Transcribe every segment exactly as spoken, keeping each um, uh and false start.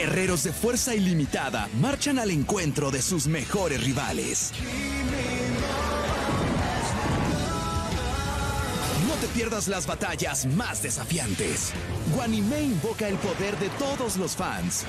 Guerreros de fuerza ilimitada marchan al encuentro de sus mejores rivales. No te pierdas las batallas más desafiantes. Guanime invoca el poder de todos los fans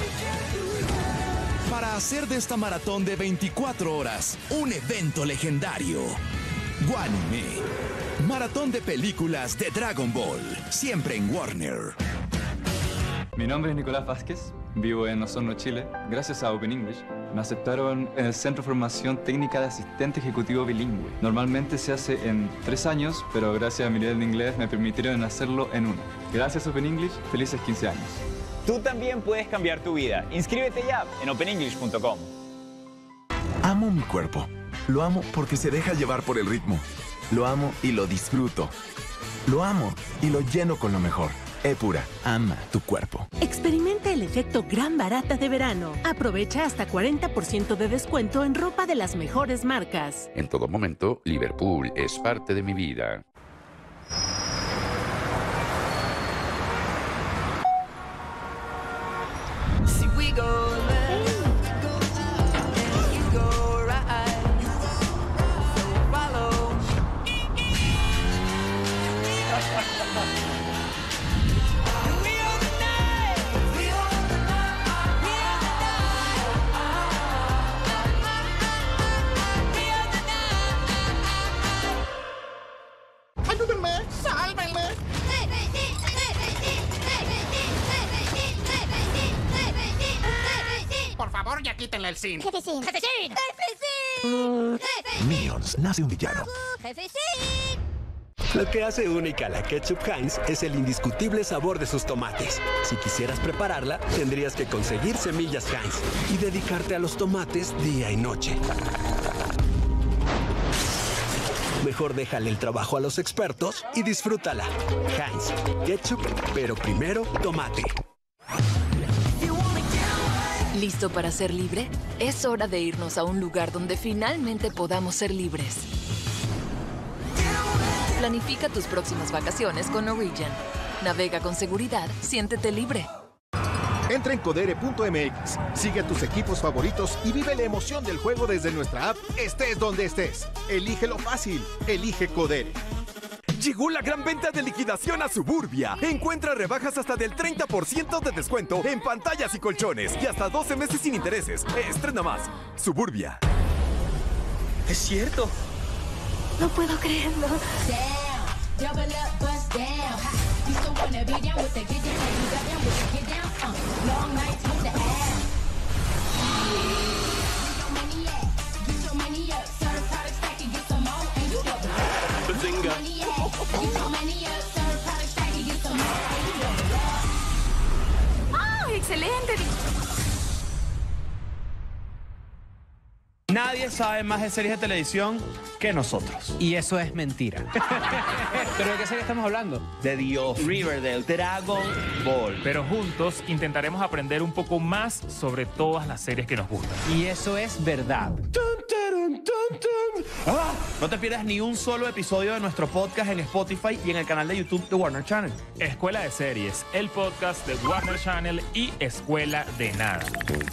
para hacer de esta maratón de veinticuatro horas un evento legendario. Guanime, maratón de películas de Dragon Ball, siempre en Warner. Mi nombre es Nicolás Vázquez, vivo en Osorno, Chile. Gracias a Open English me aceptaron en el Centro de Formación Técnica de Asistente Ejecutivo Bilingüe. Normalmente se hace en tres años, pero gracias a mi nivel de inglés me permitieron hacerlo en uno. Gracias Open English, felices quince años. Tú también puedes cambiar tu vida. Inscríbete ya en open english punto com. Amo mi cuerpo. Lo amo porque se deja llevar por el ritmo. Lo amo y lo disfruto. Lo amo y lo lleno con lo mejor. Épura, ama tu cuerpo. Experimenta el efecto gran barata de verano. Aprovecha hasta cuarenta por ciento de descuento en ropa de las mejores marcas. En todo momento, Liverpool es parte de mi vida. Si we go left, and you go right, so follow. ¡Ayúdenme! ¡Sálvenme! Por favor, ya quítenle el zinc. Jefe Sin. ¡Jefe Sin! Jefe Sin. Minions, nace un villano. Jefe Sin. Lo que hace única a la ketchup Heinz es el indiscutible sabor de sus tomates. Si quisieras prepararla, tendrías que conseguir semillas Heinz y dedicarte a los tomates día y noche. Mejor déjale el trabajo a los expertos y disfrútala. Heinz, ketchup, pero primero tomate. ¿Listo para ser libre? Es hora de irnos a un lugar donde finalmente podamos ser libres. Planifica tus próximas vacaciones con Norwegian. Navega con seguridad, siéntete libre. Entra en codere punto m x, sigue a tus equipos favoritos y vive la emoción del juego desde nuestra app, estés donde estés. Elígelo fácil, elige Codere. Llegó la gran venta de liquidación a Suburbia. Encuentra rebajas hasta del treinta por ciento de descuento en pantallas y colchones y hasta doce meses sin intereses. Estrena más. Suburbia. Es cierto. No puedo creerlo. Bazinga. ¡Ah, excelente! Nadie sabe más de series de televisión que nosotros. Y eso es mentira. ¿Pero de qué serie estamos hablando? De Dios. Riverdale, Dragon Ball. Pero juntos intentaremos aprender un poco más sobre todas las series que nos gustan. Y eso es verdad. ¡Ah! No te pierdas ni un solo episodio de nuestro podcast en Spotify y en el canal de YouTube de Warner Channel. Escuela de Series, el podcast de Warner Channel y Escuela de Nada.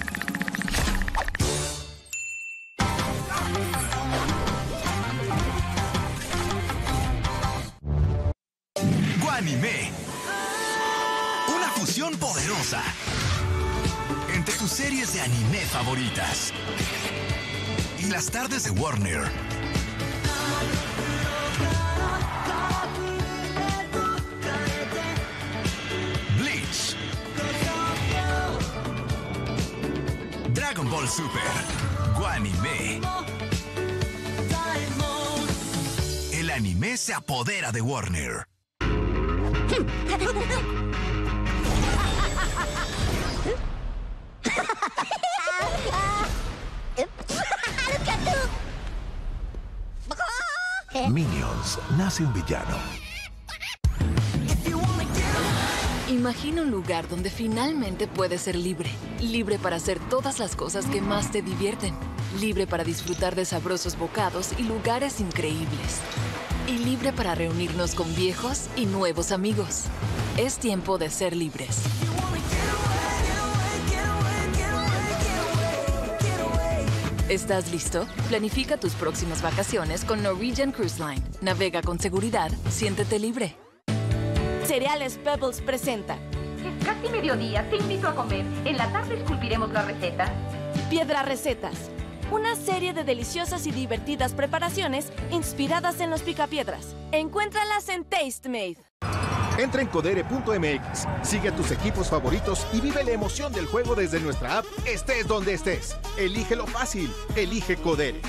Guanime. Una fusión poderosa entre tus series de anime favoritas y las tardes de Warner. Bleach. Dragon Ball Super. Guanime. El anime se apodera de Warner. Minions, nace un villano. Imagina un lugar donde finalmente puedes ser libre. Libre para hacer todas las cosas que más te divierten. Libre para disfrutar de sabrosos bocados y lugares increíbles. Y libre para reunirnos con viejos y nuevos amigos. Es tiempo de ser libres. ¿Estás listo? Planifica tus próximas vacaciones con Norwegian Cruise Line. Navega con seguridad, siéntete libre. Cereales Pebbles presenta. Es casi mediodía, te invito a comer. En la tarde esculpiremos la receta. Piedra Recetas. Una serie de deliciosas y divertidas preparaciones inspiradas en los picapiedras. Encuéntralas en TasteMade. Entra en codere punto m x, sigue a tus equipos favoritos y vive la emoción del juego desde nuestra app, estés donde estés. Elígelo fácil, elige Codere.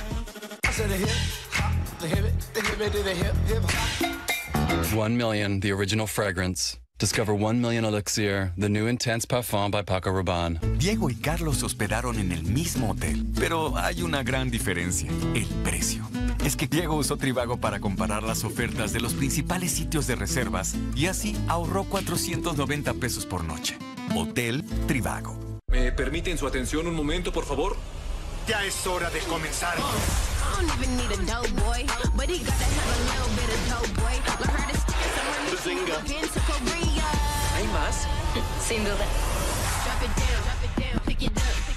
One Million, the original fragrance. Discover One Million Elixir, the new intense parfum by Paco Rabanne. Diego y Carlos se hospedaron en el mismo hotel, pero hay una gran diferencia, el precio. Es que Diego usó Trivago para comparar las ofertas de los principales sitios de reservas y así ahorró cuatrocientos noventa pesos por noche. Hotel Trivago. ¿Me permiten su atención un momento, por favor? Ya es hora de comenzar. ¿Hay más? Sin duda.